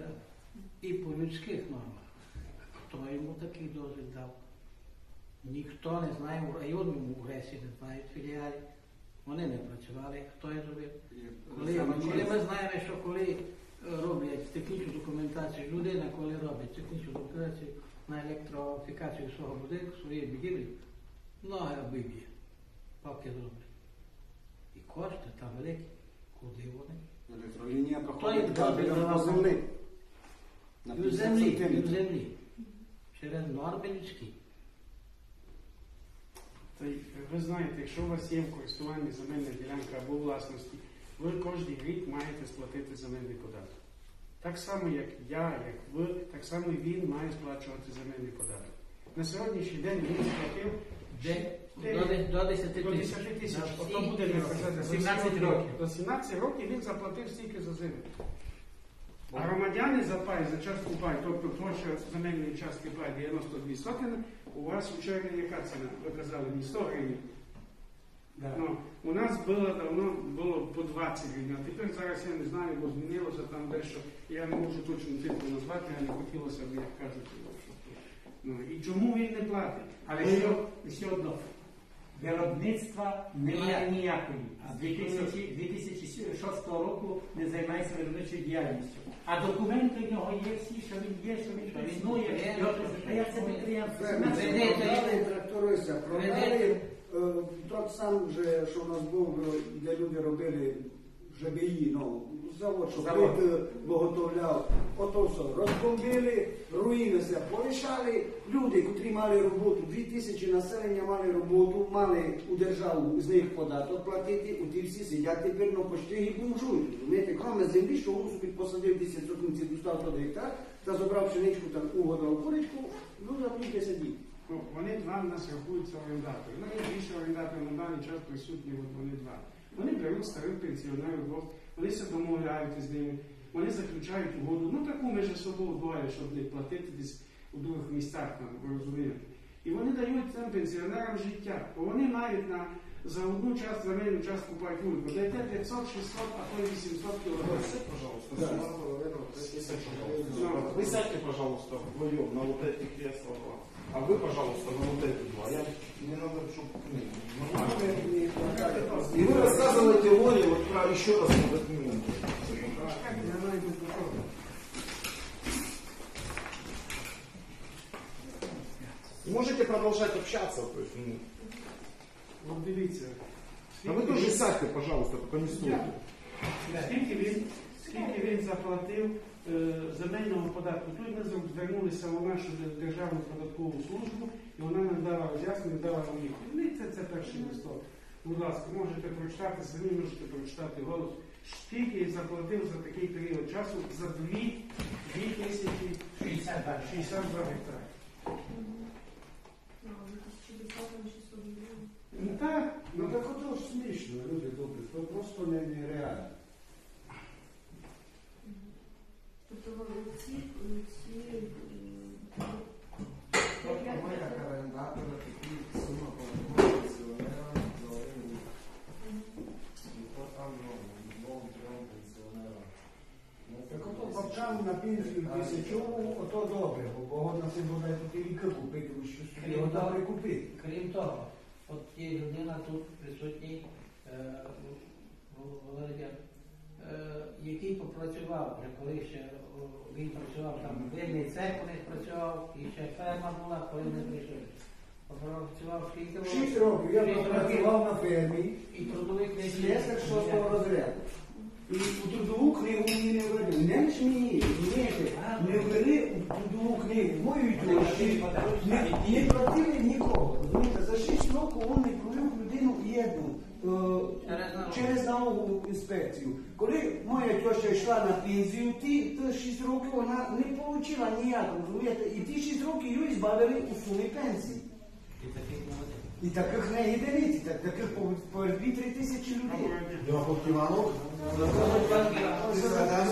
і по людських нормах. Хто йому такий дозвіл дав? Ніхто не знає, в районному ГРЕСі не знають філіалі. Вони не працювали, хто їх зробив. Коли ми знаємо, що коли роблять технічну документацію, людина, коли робить технічну документацію на електрифікацію свого будинку, своєї будівлі, ноги виб'є, поки зроблять. І кошти там великі. Куди вони? Електролінія проходить по землі. І в землі. Через норми людські. Ви знаєте, якщо у вас є в користуванні земельна ділянка або власності, ви кожен рік маєте сплатити земельний податок. Так само, як я, як ви, так само і він має сплачувати земельний податок. На сьогоднішній день він сплатив до 10 тисяч. До 10 тисяч. Ото буде 17 років. До 17 років він заплатив стільки за землю. А громадяни за пай, за частку пай, тобто площа земельної частки пай 92 сотини, у вас у червні яка ціна? Ви казали, не 100 гривень. Да. Ну, у нас давно було по 20 гривень, а тепер зараз я не знаю, бо змінилося там дещо. Я не можу точно цифру назвати, а не хотілося б, як кажуть. Ну, і чому він не платить? Але ще одно. Виробництва немає ніякої. З 2006 року не займається виробничою діяльністю. А документи в нього є всі, що він є, що він існує. А як це підприємство? Продали тракториста, продали тот сам, що у нас був, де люди робили ЖБІ, завод, що виготовляв. Ото все, розбомбили, руїнися, порішали. Люди, котрі мали роботу, 2000 населення мали роботу, мали у державу з них податок платити, у ті всі сидять тепер на почті і бомжують. Розумієте, кроме землі, що він собі посадив 10 сотниці, достав до гектар, та забрав пшеничку, там угодав курочку, люди будуть сидіти. Вони два в нас рахуються орендатори. Найбільше орендатори на даний час присутні, от вони два. Вони беруть старих пенсіонерів, вони се домовляють з ними, вони заключають угоду, ну таку між собою двоє, щоб не платити десь у других місцях, ви розумієте. І вони дають цим пенсіонерам життя, бо вони мають за одну частку, земельну частку пайкульку, дайте 500, 600, а то и 800 килограмм. Пожалуйста, вы сядьте, пожалуйста, вдвоем на вот эти кресла. А вы, пожалуйста, на вот эти два. Мне надо, чтобы и вы рассказывали теорию вот про еще раз на документы. Можете продолжать общаться, то есть, От дивіться. А вы тоже сядьте, пожалуйста, только не стойте. Скільки він заплатив земельного податку? Тут ми звернулися у нашу Державну податкову службу, і вона нам дала роз'яснення, дала нам відповідь. Це перший листок. Будь ласка, можете прочитати, самі можете прочитати голос. Скільки заплатив за такий період часу за 2062 гектари? Ну так ото ж смішно, люди добрі, це просто нереально. Тобто ці Моя орендатора такі сума по пенсіонерам говорили. І то там двом трьом пенсіонерам. Так ото бабчам на пенсію тисячову, ото добре, бо годна си буде тут і ліки купити, ви що собі готові купити. Крім того, от є людина тут присутній, Володя, який попрацював, вже коли ще він працював там, вільний цех колись працював, і ще ферма була, коли не прийшли. Попрацював скільки? 6 років я попрацював на фермі, і трудовий книжки. слесар 6-го розряду. І у трудову книгу мені не ввели. Не ж мені, розумієте, не ввели у трудову книгу. Мою тещі не платили нікого. Розумієте, за 6 років він не провів людину єдну через налогову інспекцію. Коли моя теща йшла на пенсію, ті 6 років вона не отримала ніяк, розумієте, і ті 6 років її збавили у сумі пенсії. І таких не єдиниці, таких по 2-3 тисячі людей. Я